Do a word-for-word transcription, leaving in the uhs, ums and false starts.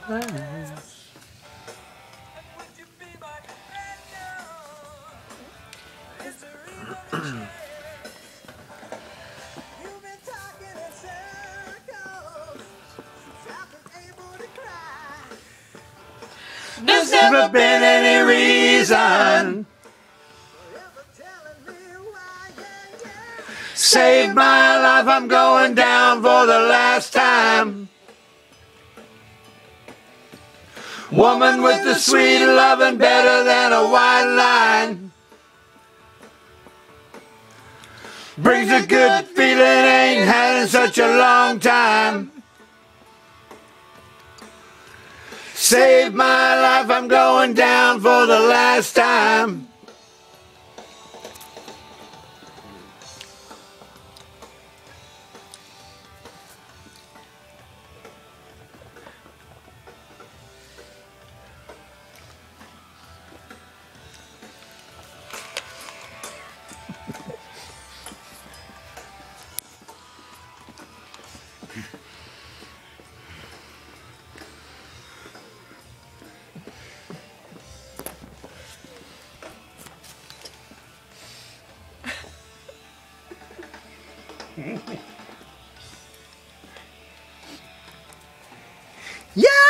There's never been any reason. Save my life, I'm going down for the last time. Woman with the sweet loving, better than a white line. Brings a good feeling, ain't had in such a long time. Save my life, I'm going down for the last time. Yeah!